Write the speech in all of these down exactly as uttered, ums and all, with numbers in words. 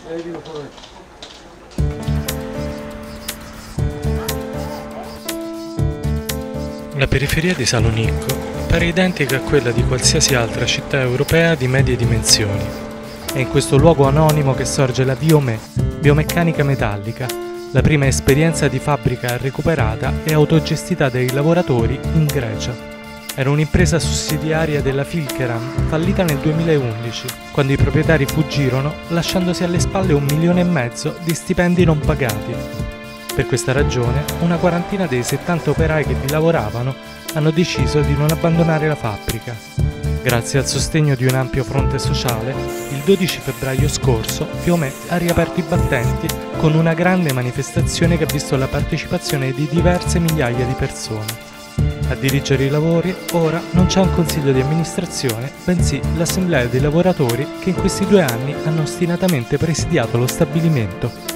La periferia di Salonicco pare identica a quella di qualsiasi altra città europea di medie dimensioni. È in questo luogo anonimo che sorge la Biome, biomeccanica metallica, la prima esperienza di fabbrica recuperata e autogestita dai lavoratori in Grecia. Era un'impresa sussidiaria della Filkeram, fallita nel duemilaundici, quando i proprietari fuggirono lasciandosi alle spalle un milione e mezzo di stipendi non pagati. Per questa ragione, una quarantina dei settanta operai che vi lavoravano hanno deciso di non abbandonare la fabbrica. Grazie al sostegno di un ampio fronte sociale, il dodici febbraio scorso Fiume ha riaperto i battenti con una grande manifestazione che ha visto la partecipazione di diverse migliaia di persone. A dirigere i lavori ora non c'è un consiglio di amministrazione, bensì l'assemblea dei lavoratori che in questi due anni hanno ostinatamente presidiato lo stabilimento.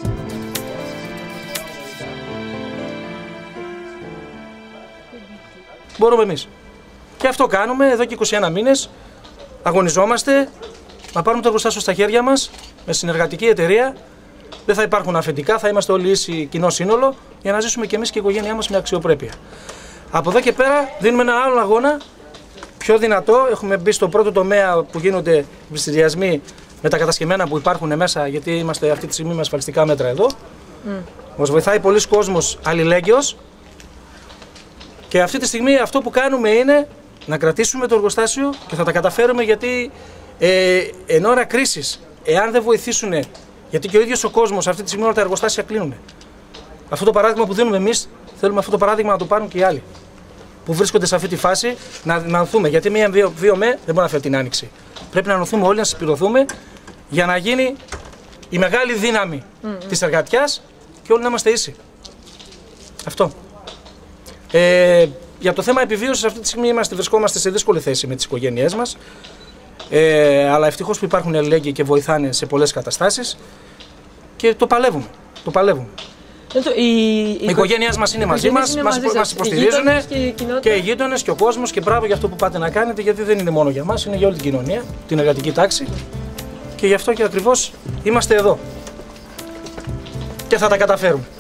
Μπορούμε εμείς. Και αυτό κάνουμε εδώ και είκοσι ένα μήνες. Αγωνιζόμαστε να πάρουμε το εργοστάσιο στα χέρια μας με συνεργατική εταιρεία. Δεν θα υπάρχουν αφεντικά, θα είμαστε όλοι ίσοι κοινό σύνολο για να ζήσουμε και εμείς και η οικογένειά μας με αξιοπρέπεια. Από εδώ και πέρα δίνουμε έναν άλλο αγώνα πιο δυνατό. Έχουμε μπει στο πρώτο τομέα που γίνονται πληστηριασμοί με τα κατασκευμένα που υπάρχουν μέσα, γιατί είμαστε αυτή τη στιγμή με ασφαλιστικά μέτρα εδώ. Mm. Μας βοηθάει πολλοί κόσμος αλληλέγγυος. Και αυτή τη στιγμή αυτό που κάνουμε είναι να κρατήσουμε το εργοστάσιο και θα τα καταφέρουμε, γιατί ε, εν ώρα κρίσης, εάν δεν βοηθήσουν, γιατί και ο ίδιος ο κόσμος αυτή τη στιγμή όλα τα εργοστάσια κλείνουν. Αυτό το παράδειγμα που δίνουμε εμείς, θέλουμε αυτό το παράδειγμα να το πάρουν και οι άλλοι που βρίσκονται σε αυτή τη φάση, να, να ανθούμε. Γιατί μία βίωμε δεν μπορεί να φέρει την άνοιξη. Πρέπει να ανθούμε όλοι, να συσπηρωθούμε για να γίνει η μεγάλη δύναμη mm-hmm. της εργατιάς και όλοι να είμαστε ίσοι. Αυτό. Ε, για το θέμα επιβίωσης, αυτή τη στιγμή είμαστε, βρισκόμαστε σε δύσκολη θέση με τις οικογένειές μας. Ε, αλλά ευτυχώς που υπάρχουν αλληλέγγυοι και βοηθάνε σε πολλές καταστάσεις και το παλεύουμε. Το παλεύουμε. Οι η οικογένειές μας είναι μαζί μας, μας, μας υποστηρίζουν και, και οι γείτονες και ο κόσμος, και μπράβο για αυτό που πάτε να κάνετε, γιατί δεν είναι μόνο για μας, είναι για όλη την κοινωνία, την εργατική τάξη, και γι' αυτό και ακριβώς είμαστε εδώ και θα τα καταφέρουμε.